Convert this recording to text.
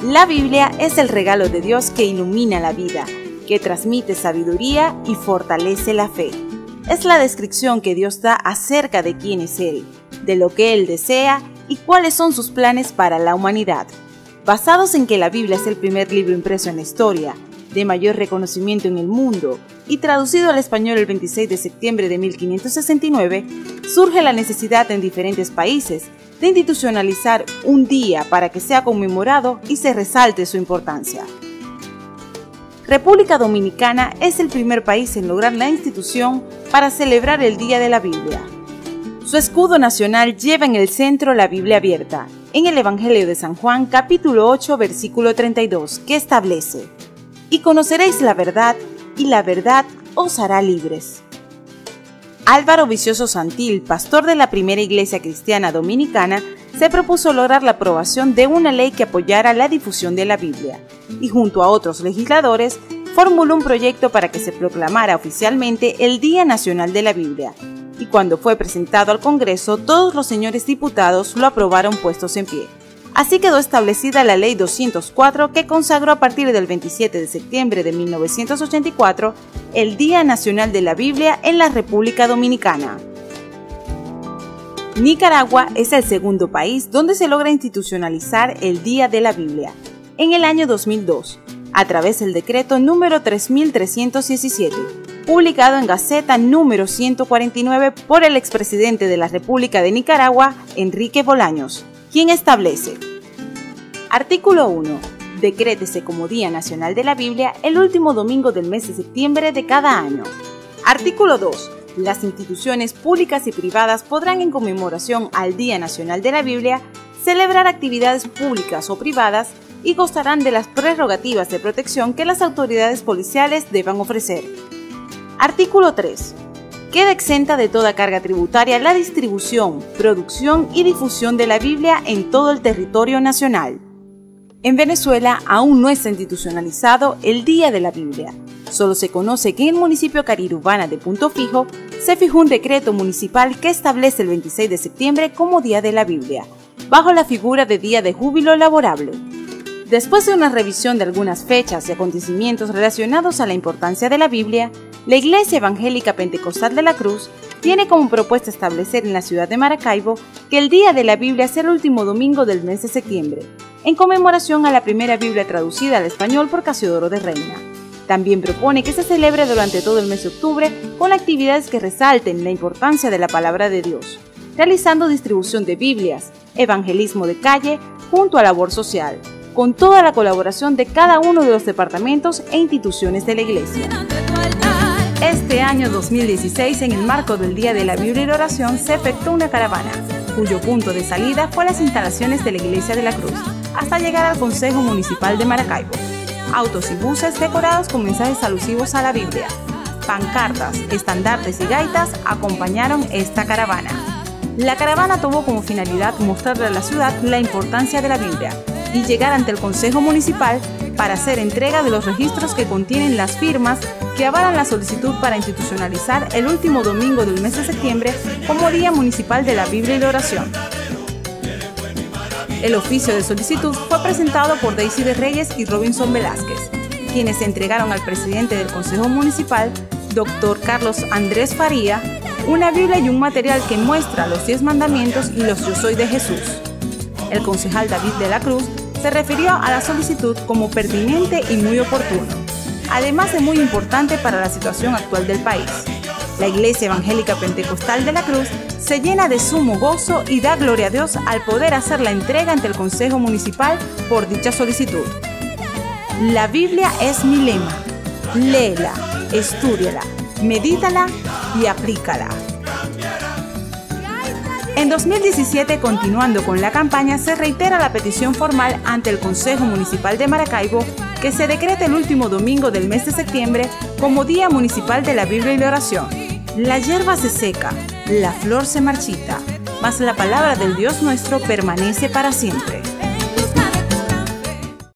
La Biblia es el regalo de Dios que ilumina la vida, que transmite sabiduría y fortalece la fe. Es la descripción que Dios da acerca de quién es Él, de lo que Él desea y cuáles son sus planes para la humanidad. Basados en que la Biblia es el primer libro impreso en la historia, de mayor reconocimiento en el mundo, y traducido al español el 26 de septiembre de 1569, surge la necesidad en diferentes países de institucionalizar un día para que sea conmemorado y se resalte su importancia. República Dominicana es el primer país en lograr la institución para celebrar el Día de la Biblia. Su escudo nacional lleva en el centro la Biblia abierta, en el Evangelio de San Juan, capítulo 8, versículo 32, que establece: «Y conoceréis la verdad, y la verdad os hará libres». Álvaro Vicioso Santil, pastor de la primera iglesia cristiana dominicana, se propuso lograr la aprobación de una ley que apoyara la difusión de la Biblia, y junto a otros legisladores, formuló un proyecto para que se proclamara oficialmente el Día Nacional de la Biblia, y cuando fue presentado al Congreso, todos los señores diputados lo aprobaron puestos en pie. Así quedó establecida la Ley 204, que consagró a partir del 27 de septiembre de 1984 el Día Nacional de la Biblia en la República Dominicana. Nicaragua es el segundo país donde se logra institucionalizar el Día de la Biblia, en el año 2002, a través del decreto número 3317, publicado en Gaceta número 149 por el expresidente de la República de Nicaragua, Enrique Bolaños, quien establece: Artículo 1. Decrétese como Día Nacional de la Biblia el último domingo del mes de septiembre de cada año. Artículo 2. Las instituciones públicas y privadas podrán, en conmemoración al Día Nacional de la Biblia, celebrar actividades públicas o privadas y gozarán de las prerrogativas de protección que las autoridades policiales deban ofrecer. Artículo 3. Queda exenta de toda carga tributaria la distribución, producción y difusión de la Biblia en todo el territorio nacional. En Venezuela aún no está institucionalizado el Día de la Biblia. Solo se conoce que en el municipio Carirubana de Punto Fijo se fijó un decreto municipal que establece el 26 de septiembre como Día de la Biblia, bajo la figura de Día de Júbilo Laborable. Después de una revisión de algunas fechas y acontecimientos relacionados a la importancia de la Biblia, la Iglesia Evangélica Pentecostal de la Cruz tiene como propuesta establecer en la ciudad de Maracaibo que el Día de la Biblia sea el último domingo del mes de septiembre, en conmemoración a la primera Biblia traducida al español por Casiodoro de Reina. También propone que se celebre durante todo el mes de octubre con actividades que resalten la importancia de la palabra de Dios, realizando distribución de Biblias, evangelismo de calle, junto a labor social, con toda la colaboración de cada uno de los departamentos e instituciones de la Iglesia. Este año 2016, en el marco del Día de la Biblia y la Oración, se efectuó una caravana, cuyo punto de salida fue las instalaciones de la Iglesia de la Cruz, hasta llegar al Consejo Municipal de Maracaibo. Autos y buses decorados con mensajes alusivos a la Biblia, pancartas, estandartes y gaitas acompañaron esta caravana. La caravana tuvo como finalidad mostrarle a la ciudad la importancia de la Biblia y llegar ante el Consejo Municipal para hacer entrega de los registros que contienen las firmas que avalan la solicitud para institucionalizar el último domingo del mes de septiembre como Día Municipal de la Biblia y la Oración. El oficio de solicitud fue presentado por Daisy de Reyes y Robinson Velázquez, quienes entregaron al presidente del Consejo Municipal, Dr. Carlos Andrés Faría, una Biblia y un material que muestra los 10 mandamientos y los Yo Soy de Jesús. El concejal David de la Cruz se refirió a la solicitud como pertinente y muy oportuno, además de muy importante para la situación actual del país. La Iglesia Evangélica Pentecostal de la Cruz se llena de sumo gozo y da gloria a Dios al poder hacer la entrega ante el Consejo Municipal por dicha solicitud. La Biblia es mi lema. Léela, estúdiala, medítala y aplícala. En 2017, continuando con la campaña, se reitera la petición formal ante el Consejo Municipal de Maracaibo que se decrete el último domingo del mes de septiembre como Día Municipal de la Biblia y la Oración. La hierba se seca, la flor se marchita, mas la palabra del Dios nuestro permanece para siempre.